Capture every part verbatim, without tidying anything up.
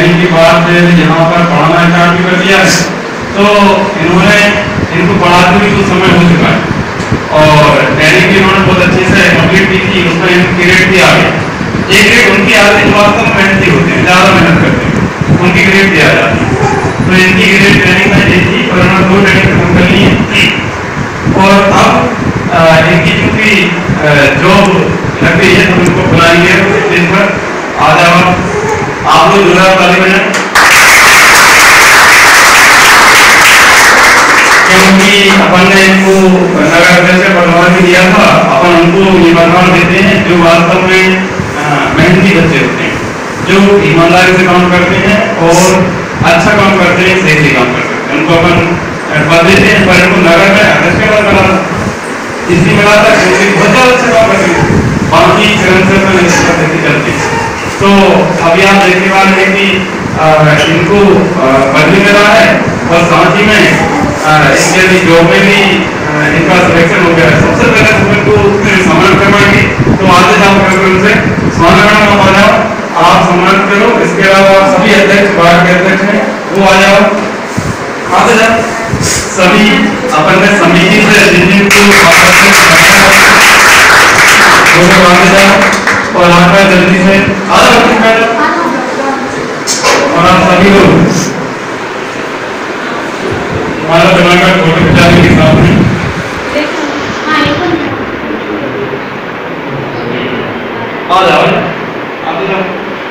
Training के बाद यहाँ पर पढ़ाना स्टार्ट भी कर दिया है। तो इन्होंने इनको पढ़ाते भी कुछ समय हो चुका है और ट्रेनिंग भी इन्होंने बहुत अच्छे से कंप्लीट की थी। उसमें इनकी ग्रेड भी आ गई। एक ग्रेड उनकी आती है, वास्तव में मेहनती होते हैं, ज़्यादा मेहनत करते हैं, उनकी ग्रेड भी आ जाती है। तो इनकी ग्रेड ट्रेनिंग में ये थी और उन्होंने दो ट्रेनिंग खत्म कर ली है और अब इनकी चूँकि जॉब लग गई है तो उनको बुलाएंगे दिन भर। आ जाओ आप लोग जुड़ा ताली बजाएं, क्योंकि अपन ने इनको नगर अध्यक्ष से पदभार भी दिया था। अपन उनको ये पदभार देते हैं जो वास्तव में मेहनती बच्चे होते हैं, जो ईमानदारी से काम करते हैं और अच्छा काम करते हैं, सही से काम करते हैं, उनको अपन पद देते हैं। पर इनको नगर में अध्यक्ष के पद मिला इसलिए मिला था क्योंकि बहुत ज़्यादा अच्छा काम करते हैं, बाकी चरण से अपन इसका देखते चलते हैं। तो अभी आप देखने वाले हैं कि इनको पद भी मिला है और साथ ही में इनके जॉब में भी इनका सिलेक्शन हो गया है। सबसे पहले हम इनको सम्मान करवाएंगे, तो आगे जाओ करके उनसे सम्मान हो जाओ, आप सम्मान करो। इसके अलावा सभी अध्यक्ष वार्ड के अध्यक्ष हैं वो आ जाओ, आगे जाओ। सभी अपन ने समिति से जिन जिन को आगे जाओ और आप जल्दी से आ जाओ और आप सभी लोग हमारा बनाकर फोटो खिंचाने के साथ में आ जाओ, आगे जाओ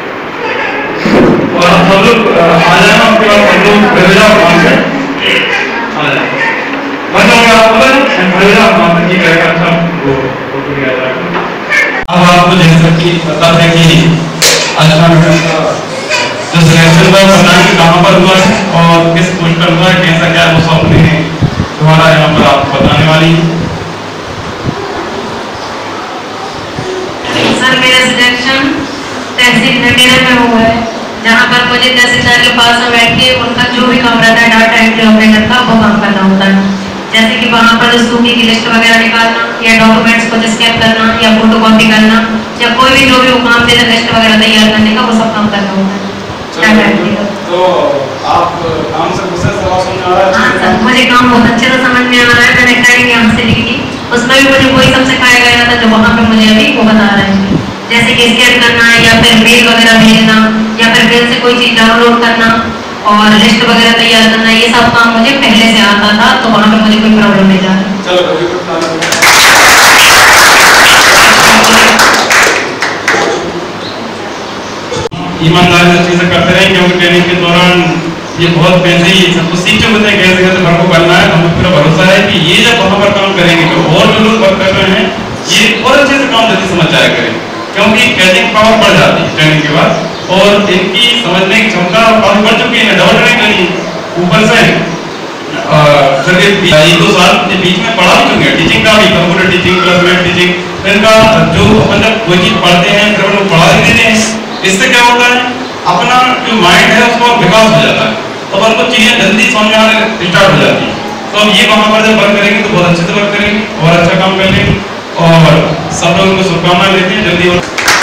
और आप सब लोग आ जाना। उसके बाद हम लोग घर जाओ, वहां से आ जाओ, बन जाओगे आप लोग घर जाओ, वहां से ठीक रहेगा। अच्छा वो फोटो लिया जाएगा। अब आपको जैसा कि पता है कि अच्छा जो सिलेक्शन का बताएंगे कहाँ पर हुआ है और किस पोस्ट पर हुआ है, कैसा क्या वो सब अपने द्वारा यहाँ पर आपको बताने वाली है। सर मेरा सिलेक्शन तहसील नटेरा में हुआ है, जहाँ पर मुझे तहसीलदार के पास में बैठ के उनका जो भी काम रहता है डाटा एंट्री ऑपरेटर का वो काम करना होता है। जैसे कि वहाँ पर सूखी की लिस्ट वगैरह निकालना या डॉक्यूमेंट्स को स्कैन करना या फोटो कॉपी करना या कोई भी जो भी वो काम देता लिस्ट वगैरह तैयार करने का वो सब काम करना होता है। तो आप काम से मुझसे सवाल समझ आ रहा है? हाँ सर, मुझे काम बहुत अच्छे से समझ में आ रहा है। मैंने ट्रेनिंग यहाँ से ली थी, उसमें भी मुझे वही सब सिखाया गया था जो वहाँ पे मुझे अभी वो बता रहे हैं। जैसे कि स्कैन करना या फिर मेल वगैरह भेजना या फिर मेल से कोई चीज़ डाउनलोड करना और लिस्ट वगैरह तैयार करना, ये सब काम मुझे पहले से आता था, तो वहाँ पे मुझे कोई प्रॉब्लम नहीं जा रही। चलो ईमानदारी से चीजें करते रहे, क्योंकि ट्रेनिंग के दौरान ये बहुत पहले ही सब कुछ सीख चुके थे कैसे कैसे घर को करना है। हमें पूरा भरोसा है कि ये जब वहाँ पर काम करेंगे तो और जो लोग वर्क कर रहे हैं ये और अच्छे से काम जल्दी समझ जाया करें, क्योंकि कैचिंग पावर बढ़ जाती है ट्रेनिंग के बाद और इनकी समझने की क्षमता काफी बढ़ चुकी है। डबल ट्रेनिंग करी ऊपर से एक दो साल के बीच में पढ़ा भी चुके हैं, टीचिंग का भी, कंप्यूटर टीचिंग, क्लासमेट टीचिंग। इनका जो अपन जब कोई चीज पढ़ते हैं फिर लोग पढ़ा भी देते हैं, इससे क्या होता है अपना जो माइंड है उसका विकास हो जाता है, तो अपन को चीजें जल्दी समझ में आने स्टार्ट हो जाती है। तो अब ये वहाँ पर जब वर्क करेंगे तो बहुत अच्छे से वर्क करेंगे और अच्छा काम कर लेंगे और सब लोगों को शुभकामनाएं देते हैं। जल्दी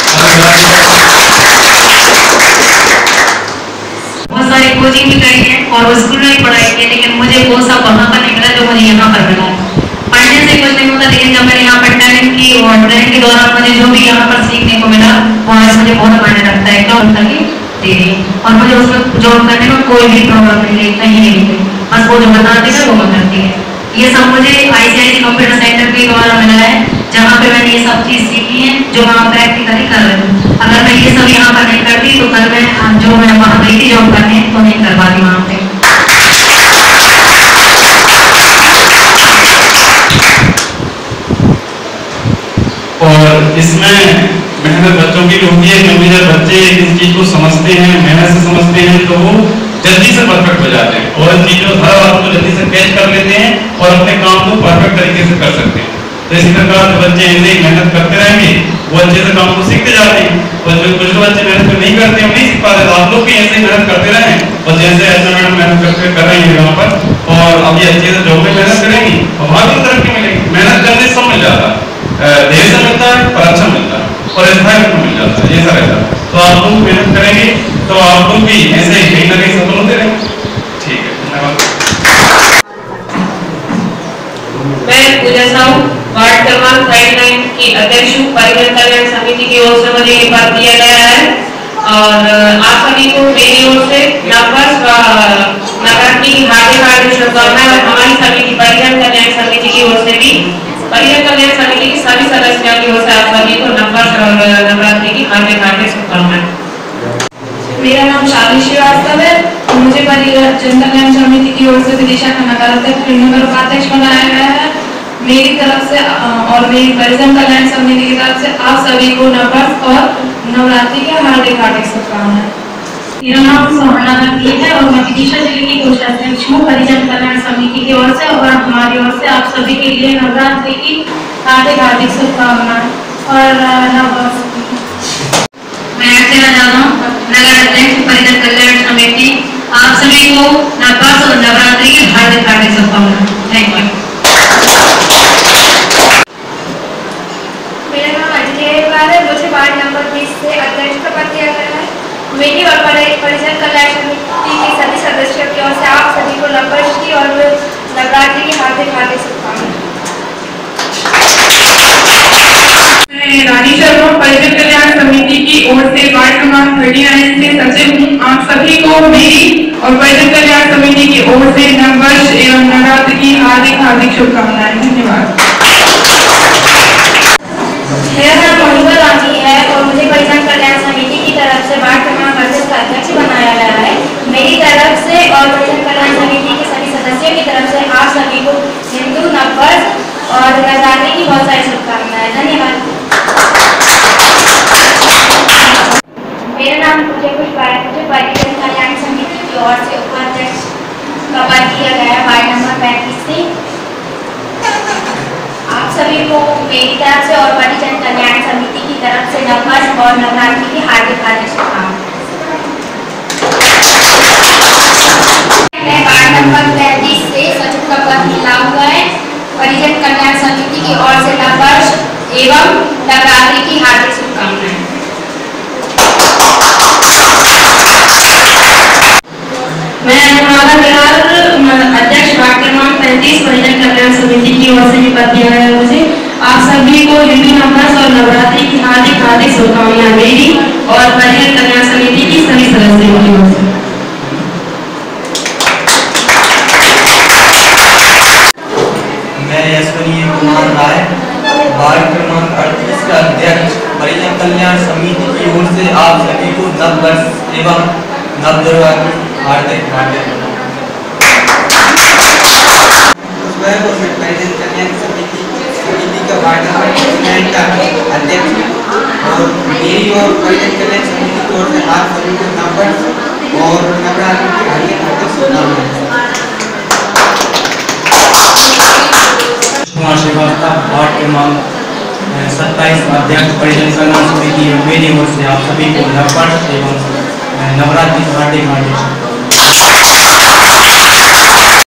बहुत सारी कोचिंग भी करी है और वो स्कूल में भी पढ़ाई की, लेकिन मुझे वो सब वहाँ पर नहीं मिला जो मुझे यहाँ पर मिला। पढ़ने से कुछ नहीं होता, लेकिन जब मैंने यहाँ पर ट्रेनिंग की और ट्रेनिंग के दौरान मुझे जो भी यहाँ पर सीखने को मिला वो आज मुझे बहुत मायने रखता है। क्या होता है दे रही और मुझे उसमें जॉब करने में कोई भी प्रॉब्लम नहीं है, कहीं नहीं है, बस वो जो बताती है वो मैं करती है। ये सब मुझे आईसीआईसी कंप्यूटर सेंटर के द्वारा मिला है, जहाँ पे मैंने ये सब चीज़ सीखी है जो वहाँ प्रैक्टिकली कर रही हूँ। अगर मैं ये सब यहाँ पर नहीं करती तो कल मैं जो मैं वहाँ गई थी जॉब करने तो नहीं कर पाती वहाँ पे। और इसमें मेहनत बच्चों की होती है, क्योंकि जब बच्चे इस चीज को समझते हैं, मेहनत से समझते हैं, तो वो जल्दी से परफेक्ट हो जाते हैं और इन चीजों हर बात को जल्दी से कैच कर लेते हैं और अपने काम को परफेक्ट तरीके से कर सकते हैं। तो इसी प्रकार जो बच्चे ऐसे ही मेहनत करते रहेंगे वो अच्छे से काम को सीखते जाते हैं और जो कुछ बच्चे मेहनत नहीं करते हम नहीं सीख पाते। तो आप लोग भी ऐसे ही मेहनत करते रहें और जैसे ऐसा मैडम मेहनत करते कर रही है यहाँ पर और अभी अच्छे से जॉब में मेहनत करेंगी और वहाँ भी तरक्की मिलेगी। मेहनत करने से सब मिल जाता है, देर से मिलता है पर अच्छा मिलता है और स्थायी मिल जाता है, ऐसा रहता है। तो आप लोग मेहनत करेंगे तो आप लोग भी ऐसे ही कहीं ना कहीं सफल होते रहेंगे। ठीक है, धन्यवाद। मैं पूजा साहू वार्ड क्रमांक उनतालीस की अध्यक्ष हूँ। परिजन कल्याण समिति की ओर से मुझे ये पद दिया गया है और आप सभी को मेरी ओर से नववर्ष व नवरात्रि की हार्दिक हार्दिक शुभकामनाएं और हमारी समिति परिजन कल्याण समिति की ओर से भी परिजन कल्याण समिति की सभी सदस्यों की ओर से आप सभी को नववर्ष और नवरात्रि की हार्दिक हार्दिक शुभकामनाएं। मेरा नाम शाली श्रीवास्तव है और मुझे परिजन कल्याण समिति की ओर से विदिशा का नगराध्यक्ष नगर उपाध्यक्ष बनाया गया है। मेरी तरफ से और मेरी परिजन कल्याण समिति की तरफ से आप सभी को नववर्ष और नवरात्रि के हार्दिक हार्दिक शुभकामनाएं। मेरा नाम सुहाना नकली है और मैं विदिशा जिले की कोषाध्यक्ष हूँ परिजन कल्याण समिति की ओर से और हमारी ओर से आप सभी के लिए नवरात्रि की हार्दिक हार्दिक शुभकामनाएं और नववर्ष। मैं अर्चना जादव नगर अध्यक्ष परिजन कल्याण समिति, आप सभी को नववर्ष और नवरात्रि की हार्दिक हार्दिक शुभकामनाएं। Thank you. मेरा नाम अंजलि है, मुझे वार्ड नंबर बीस से अध्यक्ष का पद दिया गया है। मेरी और परिजन कल्याण समिति के सभी सदस्यों की ओर से आप सभी को नववर्ष की और नवरात्रि की हार्दिक हार्दिक शुभकामनाएं। रानी शर्मा परिजन कल्याण समिति की ओर से वार्ड क्रमांक उनतालीस से सचिव हूँ। आप सभी को मेरी और परिजन कल्याण समिति की ओर से नववर्ष एवं नवरात्रि की हार्दिक हार्दिक शुभकामनाएं। धन्यवाद। मेरा नाम मनुका रानी है और मुझे परिजन कल्याण समिति की तरफ से वार्ड क्रमांक अड़तीस का अध्यक्ष बनाया गया है। मेरी तरफ से और परिजन कल्याण समिति के सभी सदस्यों की तरफ से आप सभी को हिंदू नववर्ष और नवरात्रि की बहुत सारी शुभकामनाएं। धन्यवाद। मेरा नाम पूजा पुष्पा है, मुझे परिजन कल्याण समिति की ओर से उपाध्यक्ष का पद दिया गया है वार्ड नंबर पैंतीस से। आप सभी को मेरी तरफ से और परिजन कल्याण समिति की तरफ से नववर्ष और नवरात्रि की हार्दिक हार्दिक शुभकामनाएं। मैं वार्ड नंबर पैंतीस से सचिव का पद मिला हुआ है। परिजन कल्याण समिति की ओर से नववर्ष एवं नवरात्रि की हार्दिक शुभकामनाएं। मैं अनुराधा बिहार अध्यक्ष वार्ड क्रमांक पैंतीस परिजन कल्याण समिति की ओर से भी पद दिया है मुझे। आप सभी को हिंदू नववर्ष और नवरात्रि की हार्दिक हार्दिक शुभकामनाएं मेरी और परिजन कल्याण समिति की सभी सदस्यों की ओर से। मैं यशवनीय कुमार राय वार्ड क्रमांक अड़तीस का अध्यक्ष परिजन कल्याण समिति की ओर से आप सभी को नववर्ष एवं नवदुर्गा की हार्दिक हार्दिक परिजन कल्याण समिति समिति का वार्ड नंबर उनतीस का अध्यक्ष और मेरी और परिजन कल्याण समिति की ओर से आप सभी को नववर्ष और नवरात्रि की हार्दिक हार्दिक शुभकामनाएं। कुमार श्रीवास्तव वार्ड क्रमांक सत्ताईस अध्यक्ष परिजन कल्याण समिति मेरी ओर से आप सभी को नववर्ष एवं नवरात्रि की हार्दिक हार्दिक